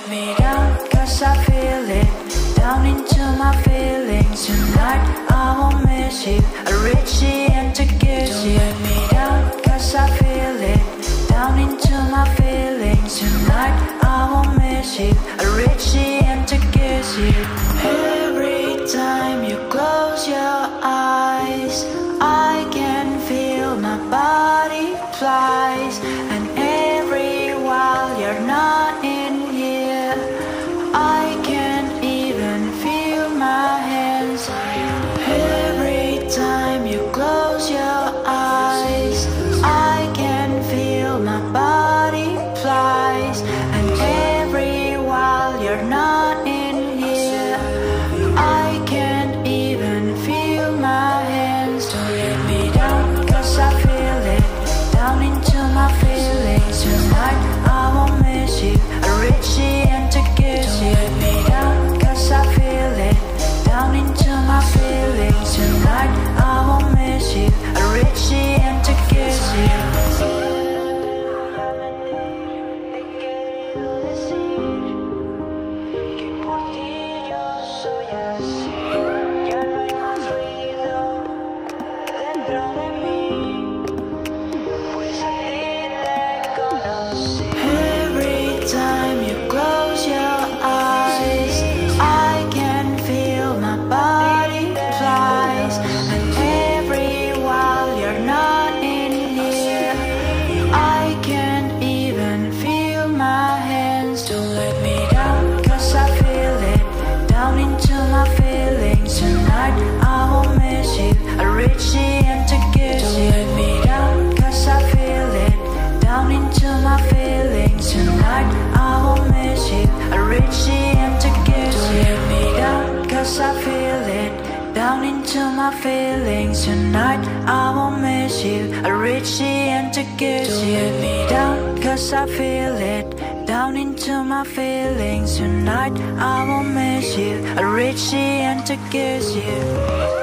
let me down, cause I feel it. Down into my feelings. Tonight I won't miss you. I reach the end to kiss you. Don't let me down, cause I feel it. Down into my feelings. Tonight I won't miss you. I reach the end to kiss you. Every time you close your eyes, I can feel my body flies. And every while you're not in here, I can't even feel my hands. Every time you close your eyes, I can feel my body flies. And every while you're not in here, I can't even feel my hands. Don't let me down, cause I feel it. Down into my feelings. Tonight I won't miss you. I reach the end to kiss you. Don't let me down, cause I feel it. Down into my feelings. Tonight I won't miss you. I reach the end to kiss you. Every time you close your eyes, I can feel my body flies. And every while you're not in here, I can't even feel my hands. Don't let me down, cause I feel it. Down into my feelings. Tonight I won't miss you. I reach the end to kiss you. Don't let me down, cause I feel it. Down into my feelings. Tonight I won't miss you. I reach the end to kiss you. Don't let me down, cause I feel it. Down into my feelings. Tonight I won't miss you. I reach the end to kiss you. Don't let me down, cause I feel it. Down into my feelings. Tonight I won't miss you. I reach the end to kiss you.